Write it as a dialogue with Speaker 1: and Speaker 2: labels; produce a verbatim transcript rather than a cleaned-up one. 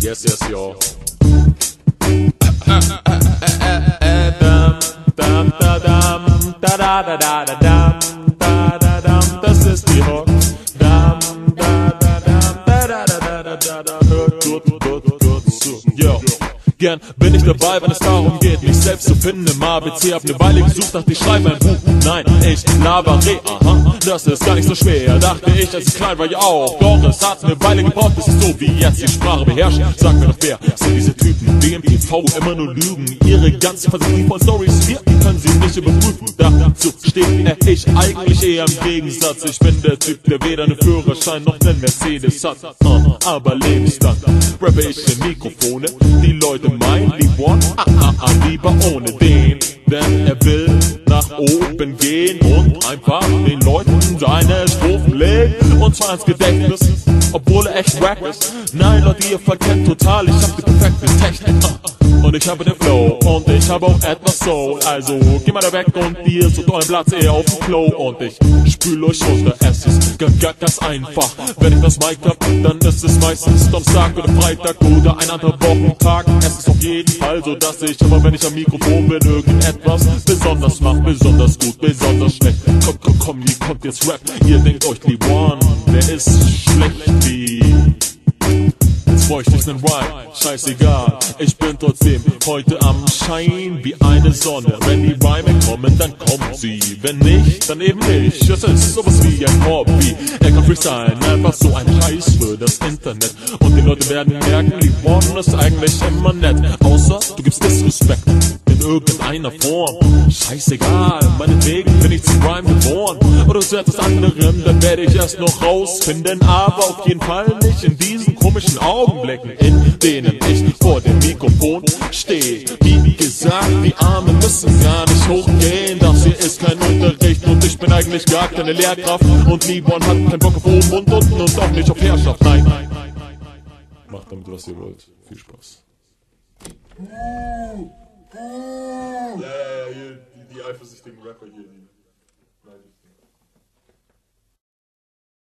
Speaker 1: Yes, yes, yo. Das ist die Hook. Hört gut, gut, gut zu. Yo. Gern bin ich dabei, wenn es darum geht, mich selbst zu finden im A B C. Hab ne Weile gesucht, dachte ich schreibe ein Buch. Nein, ich labere, aha, das ist gar nicht so schwer. Dachte ich, als ich klein war, ja auch. Doch es hat ne Weile gebraucht, bis ich so wie jetzt die Sprache beherrsche. Sag mir doch wer, sind diese Typen, die im T V immer nur lügen. Ihre ganzen fantasievollen Stories, wir können sie nicht überprüfen. Dazu stehe ich eigentlich eher im Gegensatz. Ich bin der Typ, der weder ne Führerschein noch nen Mercedes hat. uh, Aber Lebensstand, rappe ich in Mikrofone. Die Leute mein Lea-Won, ah, ah, ah, lieber ohne den, denn er will nach oben gehen und einfach den Leuten seine Strophen legen und zwar ins Gedächtnis, obwohl er echt wack ist. Nein, Leute, ihr verkennt total, ich hab die perfekte Technik uh, und ich habe den Flow und ich habe auch etwas Soul. Also geh mal da weg und ihr sucht euren Platz eher auf dem Klo und ich spül euch runter. Es ist ganz, ganz einfach, wenn ich das Mic hab, dann ist es meistens Donnerstag oder Freitag oder ein anderer Wochentag. Es ist auf jeden Fall so, dass ich aber, wenn ich am Mikrofon bin, irgendetwas besonders mach, besonders gut, besonders schlecht. Komm, komm, komm, hier kommt jetzt Rap. Ihr denkt euch, Lea-Won, der ist schlecht wie... Jetzt bräuchte ich nen Rhyme, scheißegal, ich bin trotzdem heute am Schein wie eine Sonne. Wenn die Rhyme kommen, dann kommen sie, wenn nicht, dann eben nicht. Es ist sowas wie ein Hobby, er kann freestylen, einfach so ein Scheiß für das Internet. Und die Leute werden merken, Lea-Won ist eigentlich immer nett, außer du gibst Disrespect in irgendeiner Form. Scheißegal, meinetwegen bin ich zum Rhyme geboren. Oder zu etwas anderem, dann werde ich erst noch rausfinden. Aber auf jeden Fall nicht in diesen komischen Augenblicken, in denen ich vor dem Mikrofon stehe. Wie gesagt, die Arme müssen gar nicht hochgehen. Das hier ist kein Unterricht und ich bin eigentlich gar keine Lehrkraft. Und Lea-Won hat keinen Bock auf oben und unten und auch nicht auf Herrschaft. Nein, nein, nein, nein. Macht damit, was ihr wollt. Viel Spaß. Ja, ja, ja, hier, die, die eifersüchtigen Rapper hier, die